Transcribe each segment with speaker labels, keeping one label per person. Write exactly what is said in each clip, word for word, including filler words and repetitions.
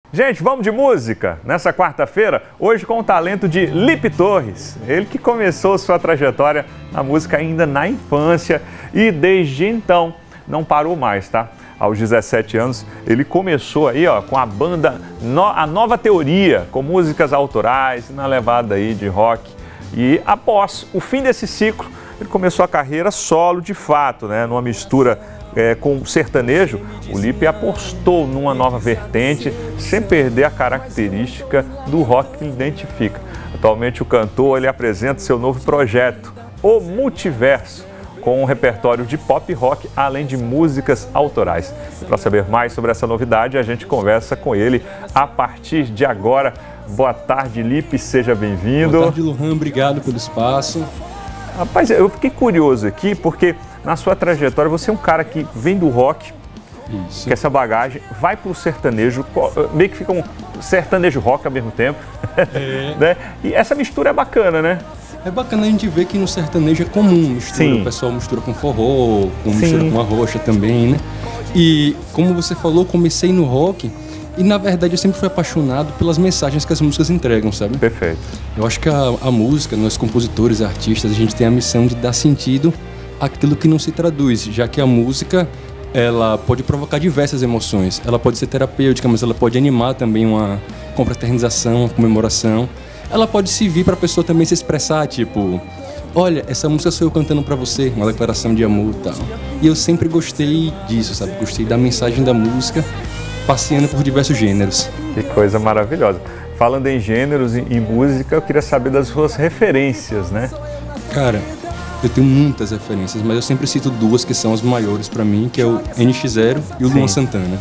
Speaker 1: Gente, vamos de música? Nessa quarta-feira, hoje com o talento de Lipe Torres. Ele que começou sua trajetória na música ainda na infância e desde então não parou mais, tá? Aos dezessete anos, ele começou aí, ó, com a banda no, A Nova Teoria, com músicas autorais, na levada aí de rock. E após o fim desse ciclo, ele começou a carreira solo de fato, né? Numa mistura É, com o sertanejo, o Lipe apostou numa nova vertente, sem perder a característica do rock que ele identifica. Atualmente o cantor ele apresenta seu novo projeto, O Multiverso, com um repertório de pop rock, além de músicas autorais. Para saber mais sobre essa novidade, a gente conversa com ele a partir de agora. Boa tarde, Lipe, seja bem-vindo.
Speaker 2: Boa tarde, Lohan, obrigado pelo espaço.
Speaker 1: Rapaz, eu fiquei curioso aqui, porque na sua trajetória você é um cara que vem do rock,
Speaker 2: Isso.
Speaker 1: que essa bagagem, vai para o sertanejo, meio que fica um sertanejo rock ao mesmo tempo,
Speaker 2: É.
Speaker 1: né? E essa mistura é bacana, né?
Speaker 2: É bacana a gente ver que no sertanejo é comum mistura.
Speaker 1: Sim.
Speaker 2: O pessoal mistura com forró, com
Speaker 1: Sim.
Speaker 2: mistura com arrocha também, né? E como você falou, comecei no rock e na verdade eu sempre fui apaixonado pelas mensagens que as músicas entregam, sabe?
Speaker 1: Perfeito.
Speaker 2: Eu acho que a, a música, nós compositores, artistas, a gente tem a missão de dar sentido àquilo que não se traduz, já que a música, ela pode provocar diversas emoções. Ela pode ser terapêutica, mas ela pode animar também uma confraternização, uma comemoração. Ela pode servir para a pessoa também se expressar, tipo, olha, essa música sou eu cantando para você, uma declaração de amor e tal. E eu sempre gostei disso, sabe? Gostei da mensagem da música, passeando por diversos gêneros.
Speaker 1: Que coisa maravilhosa. Falando em gêneros e em música, eu queria saber das suas referências, né?
Speaker 2: Cara, eu tenho muitas referências, mas eu sempre cito duas que são as maiores para mim, que é o N X Zero e o Luan Santana.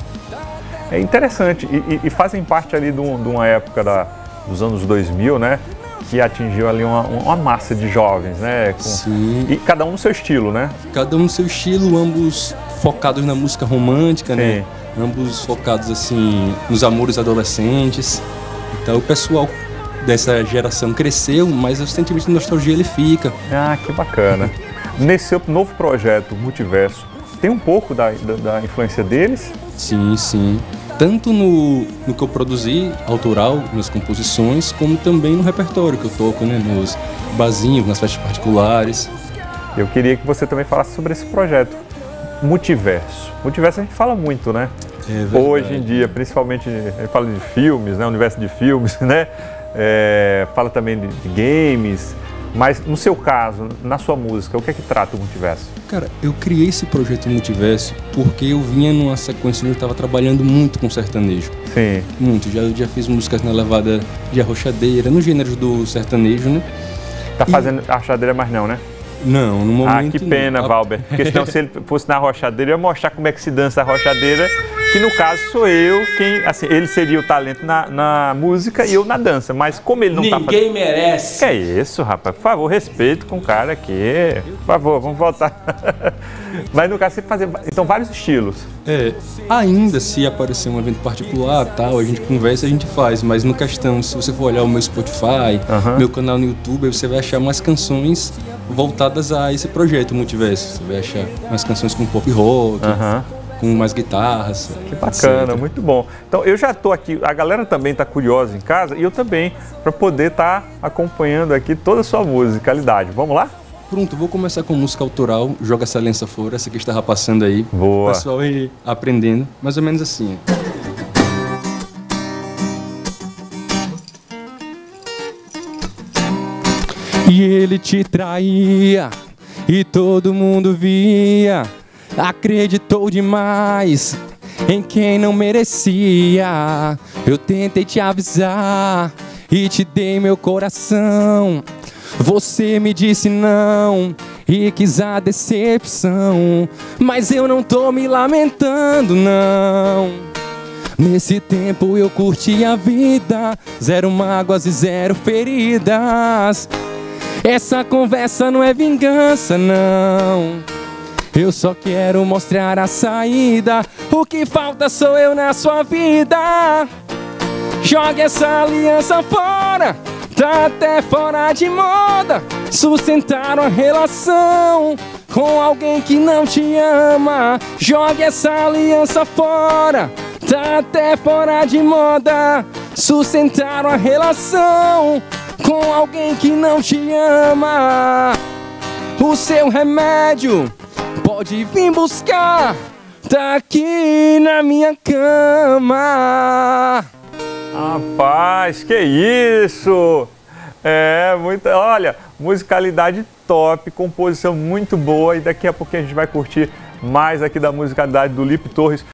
Speaker 2: É
Speaker 1: interessante e, e, e fazem parte ali de, um, de uma época da, dos anos dois mil, né? Que atingiu ali uma, uma massa de jovens, né? Com,
Speaker 2: Sim.
Speaker 1: E cada um no seu estilo, né?
Speaker 2: Cada um no seu estilo, ambos focados na música romântica,
Speaker 1: Sim.
Speaker 2: né? Ambos focados, assim, nos amores adolescentes. Então o pessoal dessa geração cresceu, mas o sentimento de nostalgia ele fica.
Speaker 1: Ah, que bacana. Nesse seu novo projeto, Multiverso, tem um pouco da, da, da influência deles?
Speaker 2: Sim, sim. Tanto no, no que eu produzi, autoral, nas composições, como também no repertório que eu toco, né? Nos barzinhos, nas festas particulares.
Speaker 1: Eu queria que você também falasse sobre esse projeto, Multiverso. Multiverso a gente fala muito, né?
Speaker 2: É
Speaker 1: Hoje em dia, principalmente, a gente fala de filmes, né? Universo de filmes, né? É, fala também de, de games, mas no seu caso, na sua música, o que é que trata o Multiverso?
Speaker 2: Cara, eu criei esse projeto Multiverso porque eu vinha numa sequência onde eu estava trabalhando muito com sertanejo.
Speaker 1: Sim.
Speaker 2: Muito, já, já fiz músicas na levada de arrochadeira, no gênero do sertanejo, né?
Speaker 1: Tá
Speaker 2: E...
Speaker 1: fazendo arrochadeira mais não, né?
Speaker 2: Não, no momento...
Speaker 1: Ah, que pena,
Speaker 2: não.
Speaker 1: Valber, porque senão se ele fosse na arrochadeira, eu ia mostrar como é que se dança a arrochadeira, que no caso sou eu quem, assim, ele seria o talento na, na música e eu na dança, mas como ele não
Speaker 3: Ninguém
Speaker 1: tá fazendo...
Speaker 3: Ninguém merece.
Speaker 1: Que é isso, rapaz? Por favor, respeito com o cara aqui, por favor, vamos voltar. Mas no caso, você fazer, então, vários estilos.
Speaker 2: É, ainda se aparecer um evento particular, tal, a gente conversa, a gente faz, mas no questão, se você for olhar o meu Spotify,
Speaker 1: Uhum.
Speaker 2: meu canal no YouTube, você vai achar mais canções voltadas a esse projeto Multiverso. Você vai achar mais canções com pop rock,
Speaker 1: Uhum.
Speaker 2: com mais guitarras.
Speaker 1: Que bacana,
Speaker 2: etcétera.
Speaker 1: muito bom. Então, eu já estou aqui, a galera também está curiosa em casa e eu também, para poder estar tá acompanhando aqui toda a sua musicalidade. Vamos lá?
Speaker 2: Pronto, vou começar com música autoral, Joga Essa Lença Fora, essa que estava passando aí.
Speaker 1: Boa.
Speaker 2: O pessoal aí aprendendo, mais ou menos assim. E ele te traía, e todo mundo via, acreditou demais em quem não merecia. Eu tentei te avisar e te dei meu coração. Você me disse não e quis a decepção, mas eu não tô me lamentando, não. Nesse tempo eu curti a vida, zero mágoas e zero feridas. Essa conversa não é vingança, não. Eu só quero mostrar a saída. O que falta sou eu na sua vida. Jogue essa aliança fora, tá até fora de moda. Sustentar uma relação com alguém que não te ama. Jogue essa aliança fora, tá até fora de moda sustentar uma relação com alguém que não te ama. O seu remédio pode vir buscar, tá aqui na minha cama.
Speaker 1: Rapaz, que isso! É, muita, olha, musicalidade top, composição muito boa, e daqui a pouco a gente vai curtir mais aqui da musicalidade do Lipe Torres.